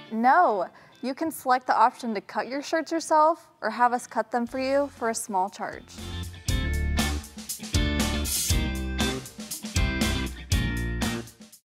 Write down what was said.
No, you can select the option to cut your shirts yourself or have us cut them for you for a small charge.